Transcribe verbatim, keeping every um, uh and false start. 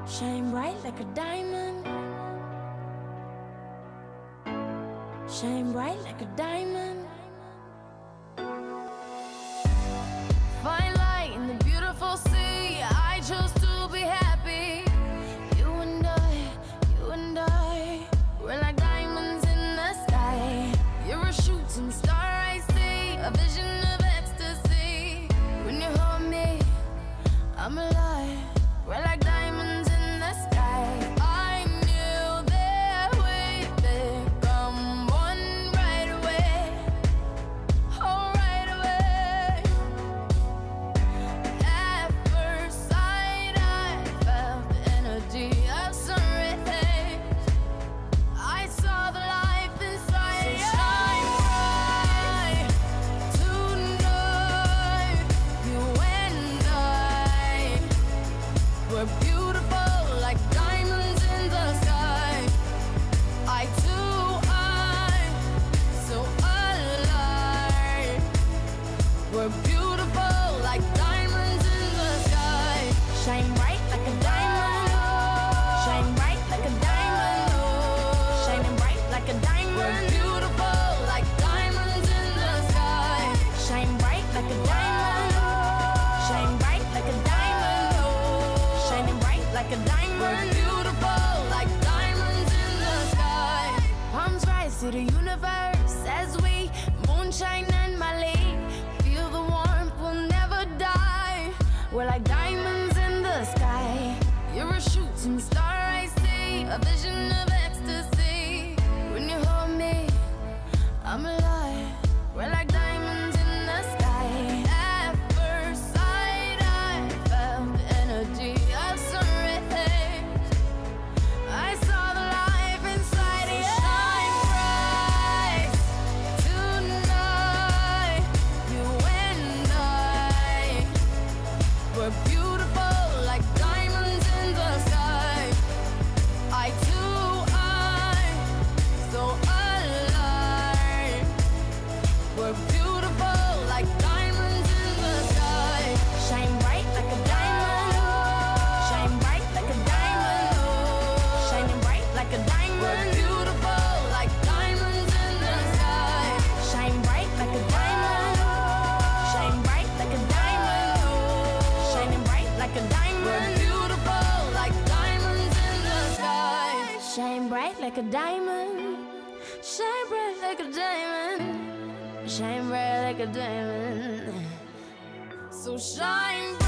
Shine bright like a diamond. Shine bright like a diamond. Fine light in the beautiful sea. I chose to be happy. You and I, you and I, we're like diamonds in the sky. You're a shooting star I see, a vision of ecstasy. When you hold me, I'm alive. We're like diamonds in the sky. I knew that we'd become one right away. Oh, right away. At first sight, I felt the energy of sun rays. I saw the life inside you. Shine bright tonight. You and I, we're beautiful like diamonds in the sky. I too, I'm so alive. We're beautiful like diamonds in the sky. Shine bright like a diamond. Shine bright like a diamond. Shining bright like a diamond. We're beautiful like diamonds in the sky. Shine bright like a diamond. Shine bright like a diamond. Shining bright like a diamond. We're beautiful like diamonds in the sky. Palms rise to the universe as we moonshine and Malay. Feel the warmth, we'll never die. We're like diamonds in the sky. You're a shooting star I see, a vision of ecstasy. When you hold me, I'm alive. We're like diamonds in the sky. At first sight, I felt the energy of sun rays. I saw the life inside you. Shine bright tonight. You and I, we're beautiful like diamonds in the sky. I too, I'm so alive. We're beautiful like diamonds in the sky. Shine bright like a diamond. Shine bright like a diamond. Shining bright like a diamond. We're beautiful like diamonds in the sky. Shine bright like a diamond. Shine bright like a diamond. Shining bright like a diamond. We're beautiful like diamonds in the sky. Shine bright like a diamond. Shine bright like a diamond. Shine bright like a diamond. So shine bright.